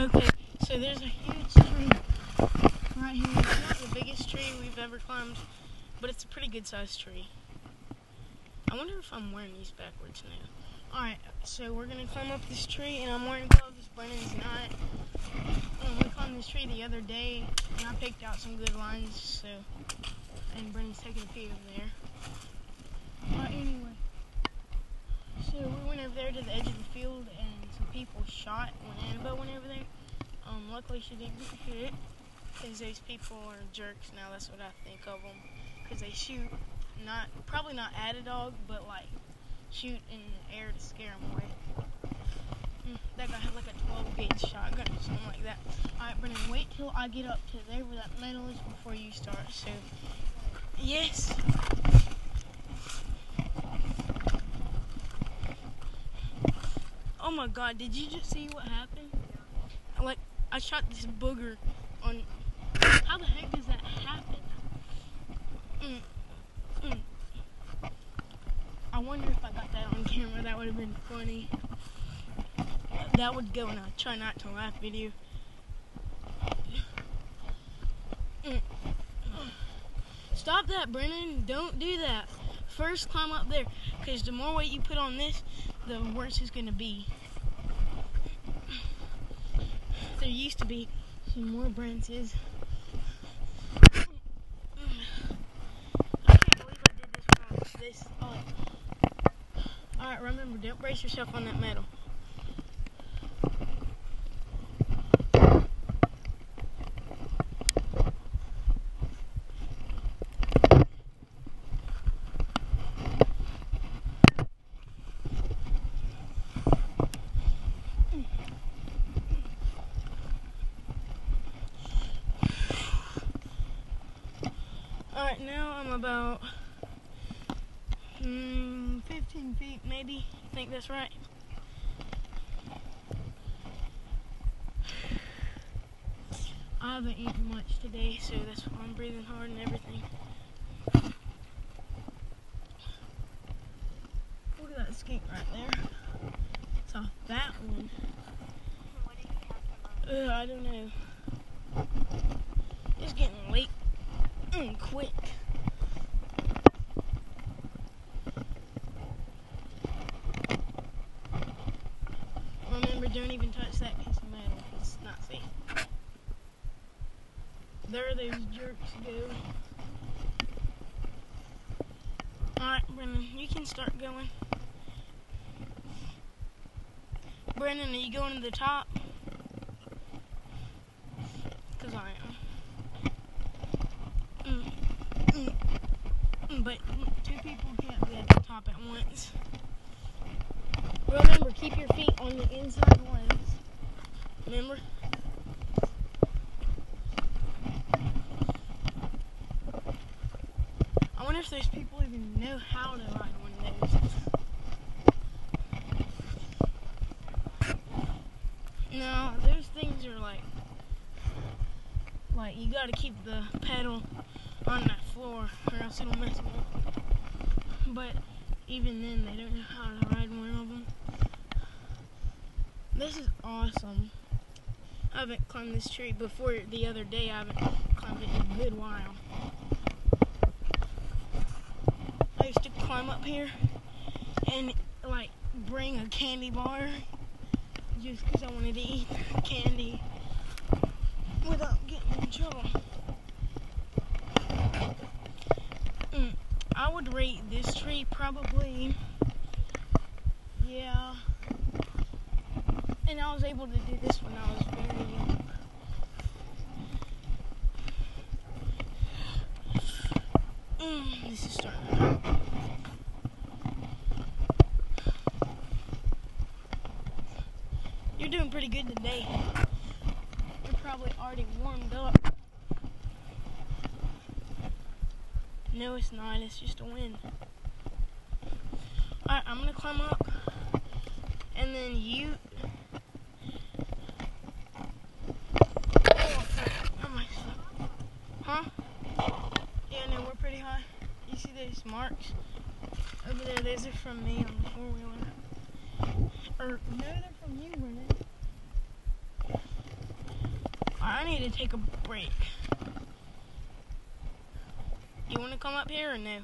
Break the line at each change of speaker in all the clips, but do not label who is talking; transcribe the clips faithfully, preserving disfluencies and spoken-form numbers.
Okay, so there's a huge tree right here. It's not the biggest tree we've ever climbed, but it's a pretty good sized tree. I wonder if I'm wearing these backwards now. Alright, so we're going to climb up this tree, and I'm wearing gloves. Brennan's not. Um, we climbed this tree the other day, and I picked out some good lines, so, and Brennan's taking a peek over there. Alright, anyway. So we went over there to the edge of the field, and some people shot when Annabelle went over there. Um, luckily she didn't get hit, because those people are jerks now, that's what I think of them. Because they shoot, not probably not at a dog, but like shoot in the air to scare them away. Mm, that guy had like a twelve gauge shotgun or something like that. Alright, Brennan, wait till I get up to there where that metal is before you start. So, yes. Oh my god, did you just see what happened? Like, I shot this booger on... How the heck does that happen? Mm, mm. I wonder if I got that on camera. That would have been funny. That would go in a try not to laugh video. Mm. Stop that, Brennan. Don't do that. First, climb up there, because the more weight you put on this, the worse it's going to be. There used to be some more branches. I can't believe I did this wrong. This, oh. Alright, remember, don't brace yourself on that metal. Alright, now I'm about mm, fifteen feet, maybe. I think that's right. I haven't eaten much today, so that's why I'm breathing hard and everything. Look at that skink right there. It's off that one. Uh, I don't know. It's getting late. Mm, quick. Remember, don't even touch that piece of metal. It's not safe. There those jerks go. Alright, Brennan, you can start going. Brennan, are you going to the top? Because I am. Mm, mm, mm, but two people can't be at the top at once. Remember, keep your feet on the inside ones. Remember? I wonder if those people even know how to ride one of those. No, those things are like, like you gotta keep the pedal on that floor or else it'll mess them up. But even then, they don't know how to ride one of them. This is awesome. I haven't climbed this tree before the other day. I haven't climbed it in a good while. I used to climb up here and like bring a candy bar just because I wanted to eat candy without getting in trouble. Mm, I would rate this tree probably, yeah. And I was able to do this when I was very young. Mm, this is starting to hurt. You're doing pretty good today. You're probably already warmed up. No, it's not. It's just a wind. Alright, I'm going to climb up. And then you... Huh? Yeah, no, we're pretty high. You see those marks? Over there, those are from me on the four-wheeler. Or, no, they're from you, Brennan. I need to take a break. You want to come up here or no?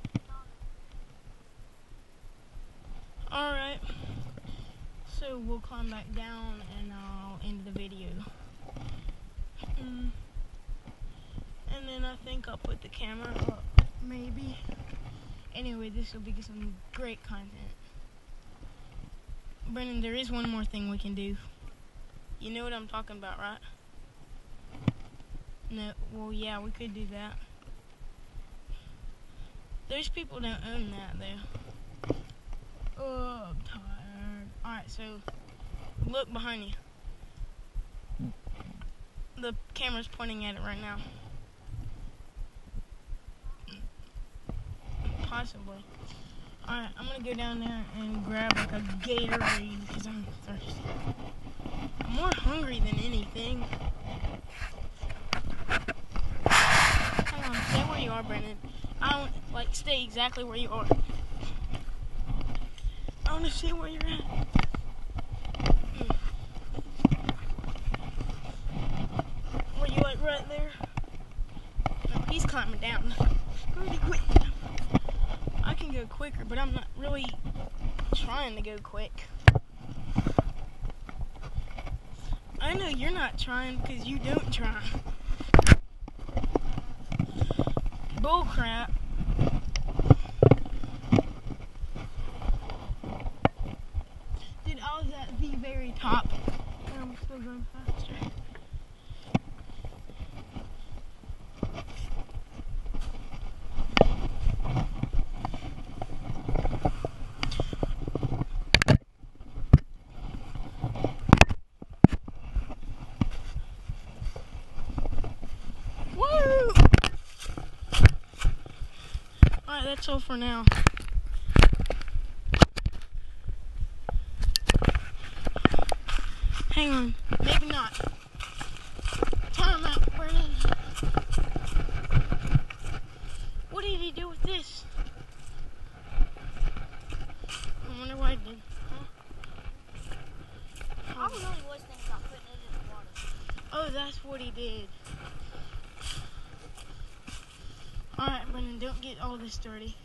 Alright. So we'll climb back down and I'll end the video. Mm. And then I think I'll put the camera up, maybe. Anyway, this will be some great content. Brennan, there is one more thing we can do. You know what I'm talking about, right? No, well, yeah, we could do that. Those people don't own that, though. Oh, I'm tired. Alright, so, look behind you. The camera's pointing at it right now. Possibly. Alright, I'm gonna go down there and grab like a Gatorade because I'm thirsty. I'm more hungry than anything. Come on, stay where you are, Brennan. I don't, like, stay exactly where you are. I want to see where you're at. Mm. Were you, like, right there? No, he's climbing down. Pretty quick. I can go quicker, but I'm not really trying to go quick. I know you're not trying because you don't try. Bull crap. Dude, I was at the very top and I'm still going faster. Alright, that's all for now. Hang on, maybe not. Time out, Brennan. What did he do with this? I wonder what he did. Huh?
I really was thinking about putting it in the water.
Oh, that's what he did. Alright, Brennan, don't get all this dirty.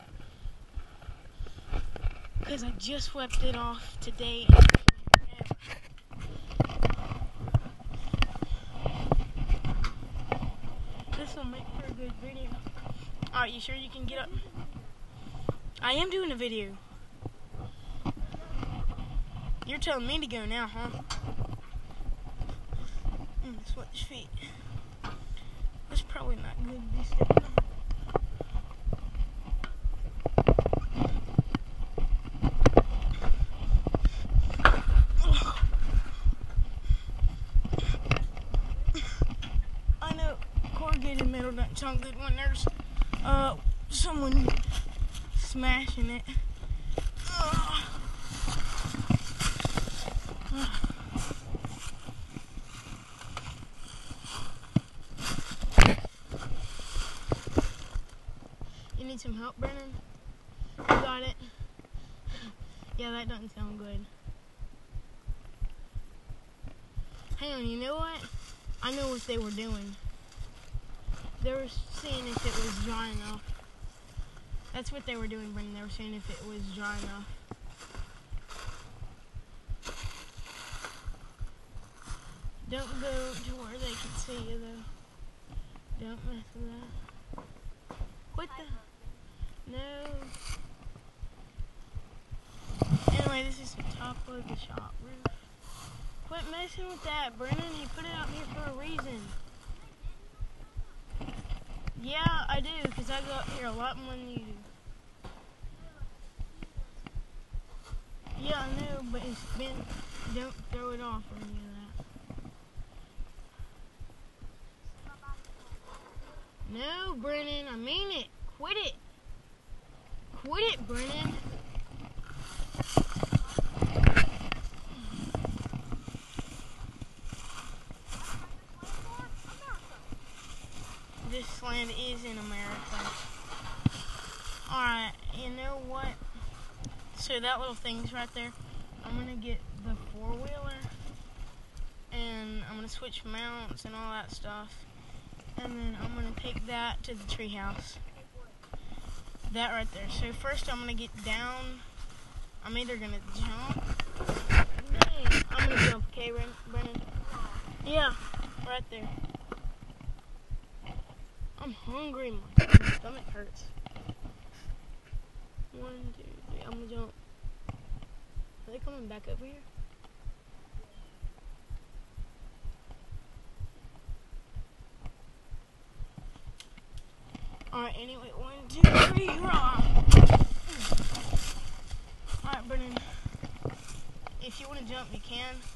Because I just swept it off today. This will make for a good video. Alright, you sure you can get up? I am doing a video. You're telling me to go now, huh? Mm, switch feet. That's probably not good to be stepping on. Corrugated metal doesn't sound good when there's uh, someone smashing it. Uh, uh. You need some help, Brennan? You got it? Yeah, that doesn't sound good. Hang on, you know what? I know what they were doing. They were seeing if it was dry enough. That's what they were doing, Brennan. They were seeing if it was dry enough. Don't go to where they can see you, though. Don't mess with that. Quit the... No. Anyway, this is the top of the shop roof. Quit messing with that, Brennan. He put it out here for a reason. Yeah, I do, because I go up here a lot more than you do. Yeah, I know, but it's been, don't throw it off or any of that. No, Brennan, I mean it. Quit it. Quit it, Brennan. This land is in America. Alright, you know what? So that little thing's right there. I'm gonna get the four-wheeler and I'm gonna switch mounts and all that stuff. And then I'm gonna take that to the treehouse. That right there. So first I'm gonna get down. I'm either gonna jump. Dang. I'm gonna jump, okay, Brennan? Yeah, right there. I'm hungry. My stomach hurts. One, two, three. I'm gonna jump. Are they coming back over here? Alright, anyway, one, two, three, hurrah! Alright, Brennan. If you want to jump, you can.